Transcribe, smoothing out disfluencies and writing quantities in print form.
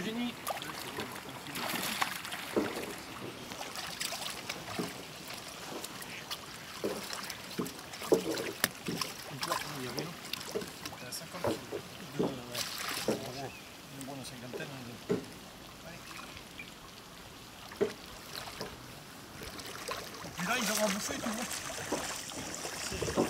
Eugénie. T'as 50 kg. Une bonne cinquantaine. Et puis là, ils auront bouffé, tu vois.